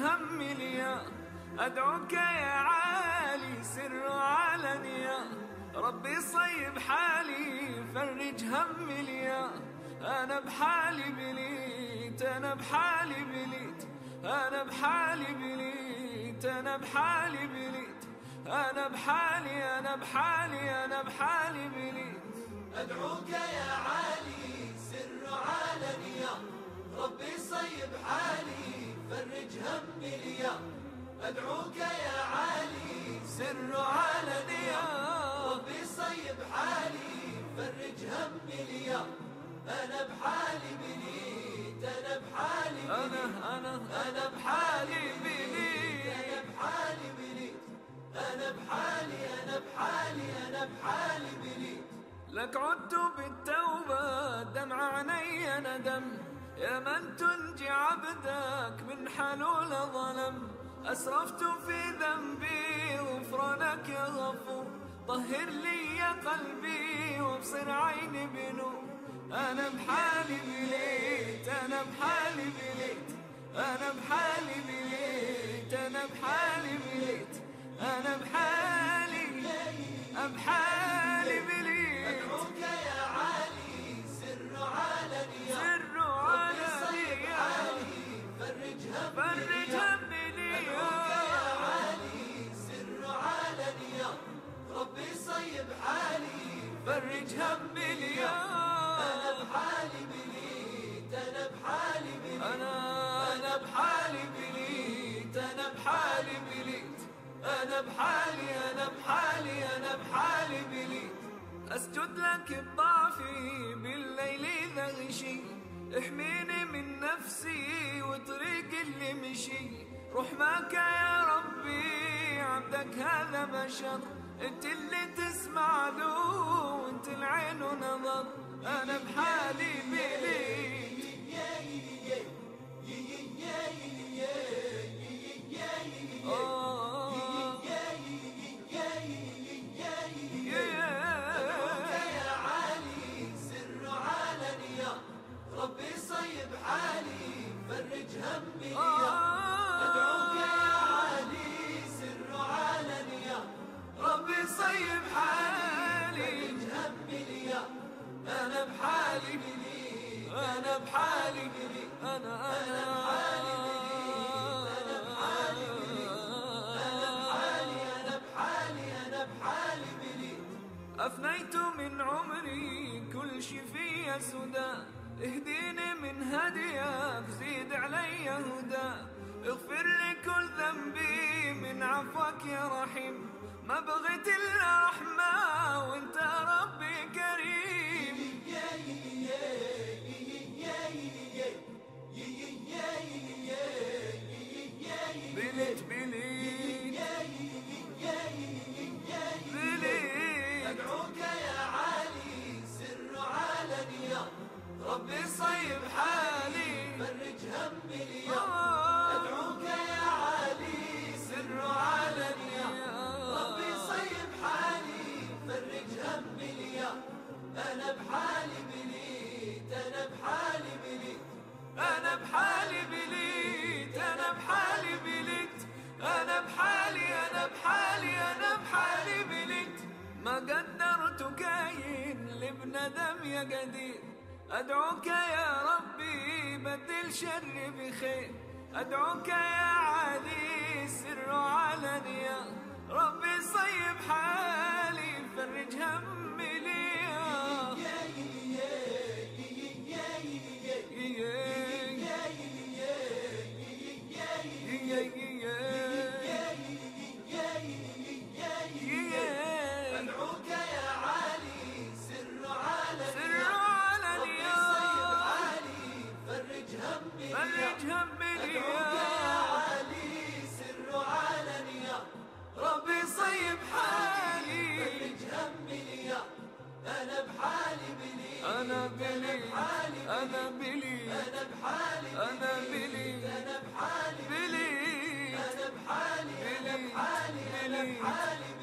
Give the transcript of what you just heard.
هم لي، أدعوك يا عالي سر وعلنيا. ربي صيب حالي فرج هم لي، أنا بحالي بليت، أنا بحالي بليت، أنا بحالي بليت، أنا بحالي بليت، أنا بحالي، أنا بحالي، أنا بحالي بليت. أدعوك يا عالي سر وعلنيا، ربي صيب حالي فرج همي ليا. أدعوك يا عالي سر وعلنيا، ربي صيب حالي فرج همي ليا. أنا بحالي بليت، أنا بحالي بليت، أنا بحالي بليت، أنا بحالي بليت، أنا بحالي، أنا بحالي، أنا بحالي بليت. لك عدت بالتوبة دمع عيني ندم، يا من تنجي عبدك من حلول ظلم. أسرفت في ذنبي غفرانك يا غفور، طهر لي يا قلبي وابصر عيني بنور. أنا بحالي بليت، أنا بحالي بليت، أنا بحالي بليت، أنا بحالي بليت، أنا بحالي، بحالي بليت. أدعوك يا عالي سر وعلنيا، سر ربي صيب وعلنيا، حالي فرج همي فرج ليا. همي ليا. أدعوك يا عالي سر وعلنيا، ربي صيب حالي فرج همي ليا. أنا بحالي بليت، أنا بحالي بليت، أنا بحالي بليت، أنا بحالي بليت، أنا بحالي، أنا بحالي، أنا بحالي بليت. أسجد لك بضعفي بالليل إذا غشي، احميني من نفسي وطريق اللي مشي. رحمك يا ربي عبدك هذا بشر، انت اللي تسمع له وانت العين ونظر. أنا بحالي بليت، أدعوك يا عالي سر وعلنيا، ربي صيب حالي فرج همي ليا. أدعوك يا عالي سر وعلنيا، ربي صيب حالي، فرج همي ليا. أنا بحالي بليت، أنا بحالي بليت، أنا بحالي بليت، أنا بحالي بليت، أنا بحالي، أنا بحالي، أنا بحالي بليت. أفنيت من عمري كل شي فيا سدى، اهديني من هديك زيد علي هدى. اغفر لي كل ذنبي من عفوك يا رحيم، ما بغيت إلا رحمة وانت ربي كريم. بليت بليت بليت. أدعوك يا عالي سر وعلنيا، ربي صيب حالي فرج همي ليا. آه. أدعوك يا عالي سر وعلنيا، ربي صيب حالي فرج همي ليا. أنا بحالي بليت، أنا بحالي بليت، أنا بحالي بليت، أنا بحالي بليت، أنا بحالي، أنا بحالي، أنا بحالي بليت. ما قدرت كاين لابن دم يا قدير، أدعوك يا ربي بدل شر بخير. أدعوك يا عالي سر وعلنيا، ربي صيب حالي فرج همي ليا. أدعوك يا عالي سر وعلنيا، ربي علنيا، صيب حالي فرج همي ليا. فرج همي أدعوك يا ليا، عالي سر وعلنيا، ربي صيب حالي. فرج همي ليا. أنا بحالي بليت، أنا بليت، أنا بليت، أنا بحالي أنا بليت، بليت، أنا بحالي بليت، أنا بحالي، أنا بليت، بحالي، أنا بليت. بحالي